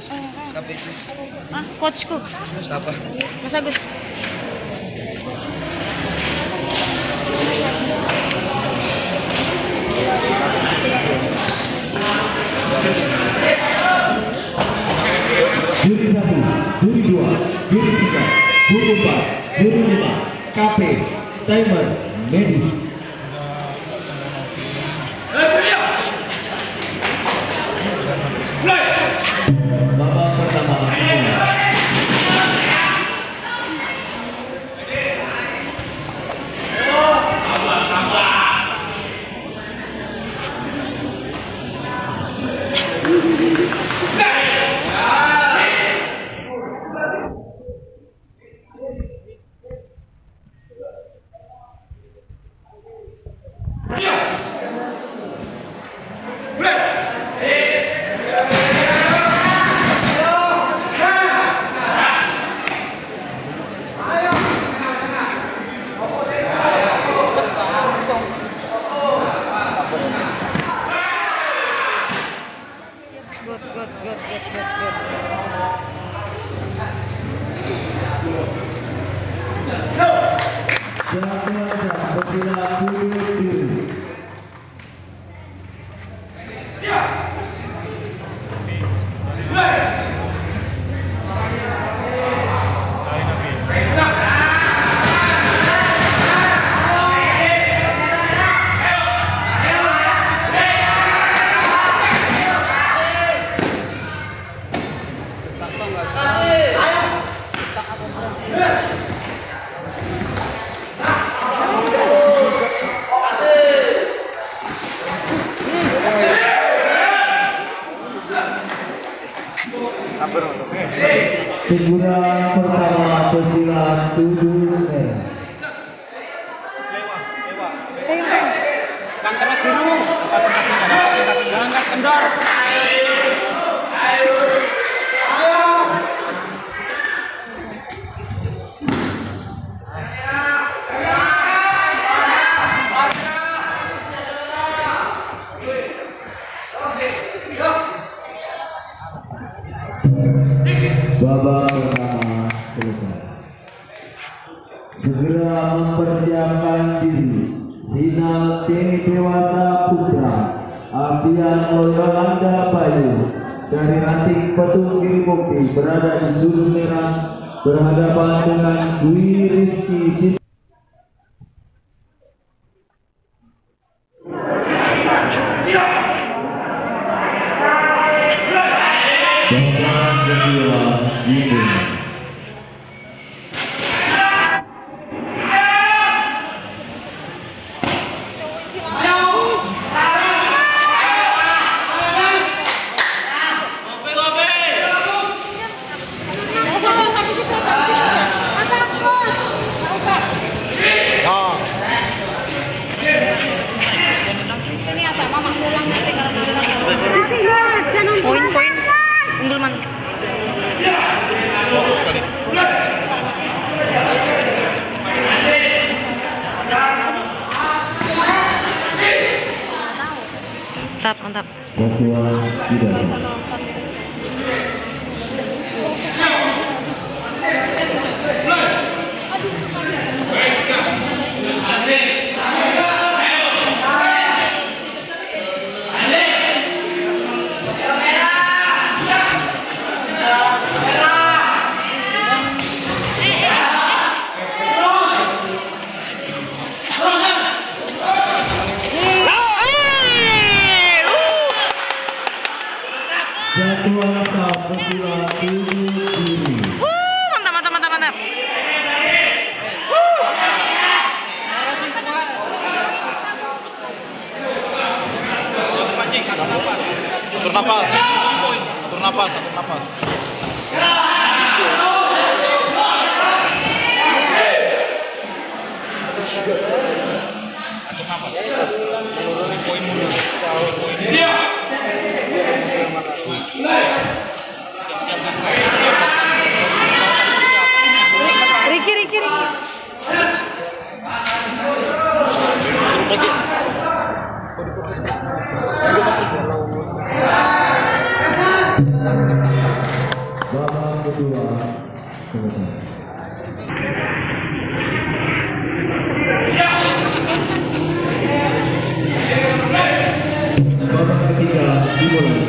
Siapa itu? Ah, coachku. Siapa? Mas Agus. Juri 1, juri 2, juri 3, juri 4, juri 5, KP, timer, medis. Babak pertama. Teguran pertama pesilat sudut merah. Kan terus biru. Angkat kendor. Babak pertama selesai. Segera mempersiapkan diri. Final T Dewasa Putra Alfian Yolanda Bayu dari Ranting Petung Giribukti berada di sudut merah berhadapan dengan Dwi Rizky Sis. Babak kedua dimulai. Poin-poin unggul man. Mantap, mantap. Kedua tidak. Jadwal sah pesilat sudut kiri. Mantap, mantap, mantap, mantap. Atur nafas. Atur nafas, atur nafas. Atur nafas. Menuruni poin mundur. Iya. Riki. Suruh pergi. Babak kedua selesai. Babak ketiga dimulai.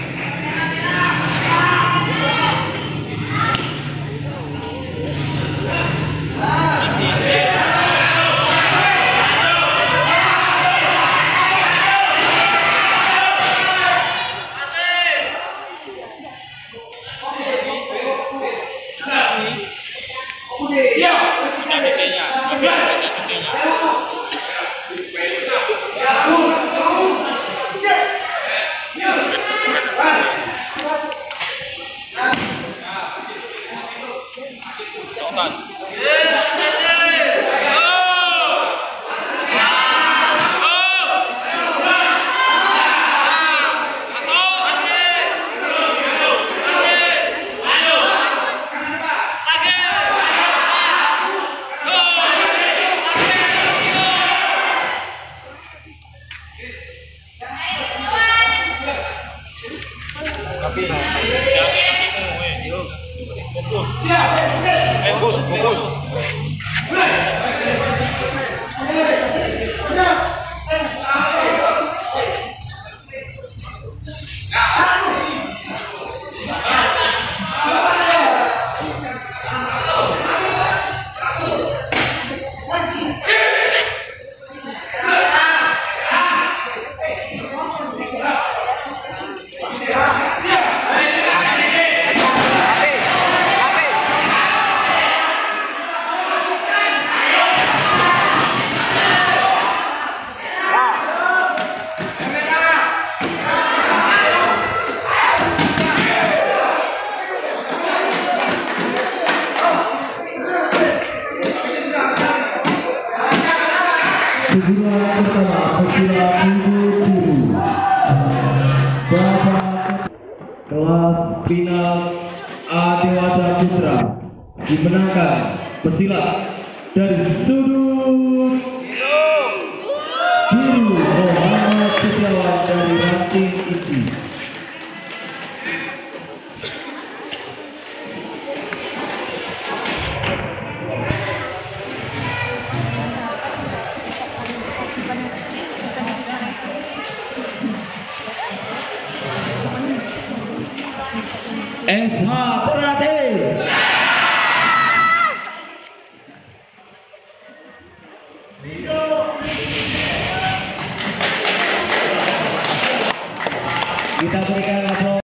Fokus. Kejuaraan pertama pesilat biru. Babak kelas final A dewasa putra dimenangkan pesilat dari sudut biru Muhammad Setiawan dari ranting inti. SH Perhatian.